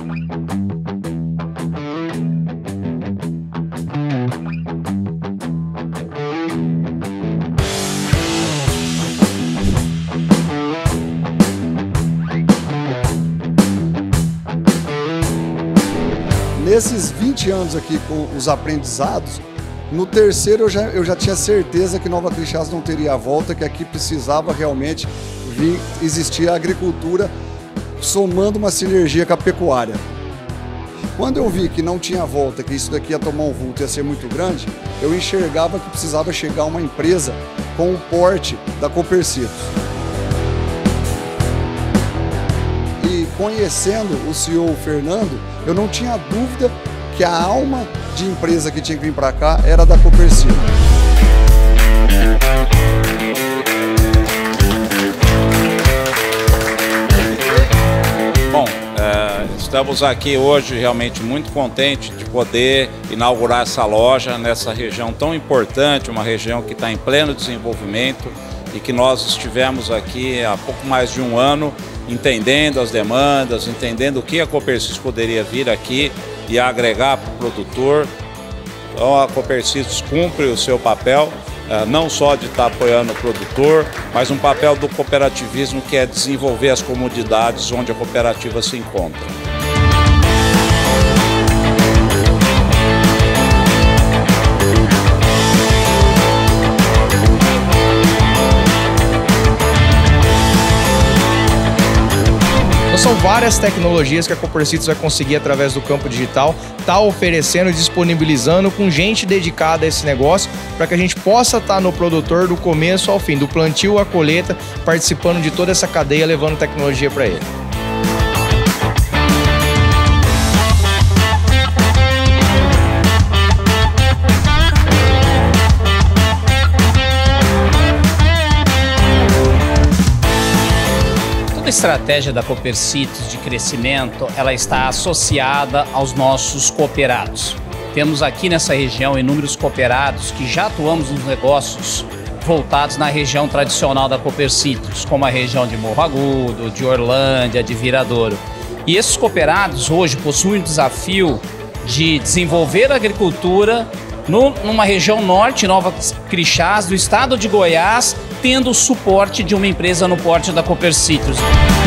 Nesses 20 anos aqui com os aprendizados, no terceiro eu já tinha certeza que Nova Crixás não teria a volta, que aqui precisava realmente existir a agricultura somando uma sinergia com a pecuária. Quando eu vi que não tinha volta, que isso daqui ia tomar um vulto, ia ser muito grande, eu enxergava que precisava chegar uma empresa com o porte da Copercitos. E conhecendo o CEO Fernando, eu não tinha dúvida que a alma de empresa que tinha que vir para cá era da Copercitos. Bom, estamos aqui hoje realmente muito contentes de poder inaugurar essa loja nessa região tão importante, uma região que está em pleno desenvolvimento e que nós estivemos aqui há pouco mais de um ano entendendo as demandas, entendendo o que a Copercitos poderia vir aqui e agregar para o produtor. Então a Copercitos cumpre o seu papel, não só de estar apoiando o produtor, mas um papel do cooperativismo que é desenvolver as comunidades onde a cooperativa se encontra. São várias tecnologias que a Copercitos vai conseguir através do campo digital, tá oferecendo e disponibilizando com gente dedicada a esse negócio, para que a gente possa estar no produtor do começo ao fim, do plantio à colheita, participando de toda essa cadeia, levando tecnologia para ele. A estratégia da Copercitos de crescimento, ela está associada aos nossos cooperados. Temos aqui nessa região inúmeros cooperados que já atuamos nos negócios voltados na região tradicional da Copercitos, como a região de Morro Agudo, de Orlândia, de Viradouro. E esses cooperados hoje possuem o desafio de desenvolver a agricultura numa região norte, Nova Crixás, do estado de Goiás, tendo o suporte de uma empresa no porte da Copercitos.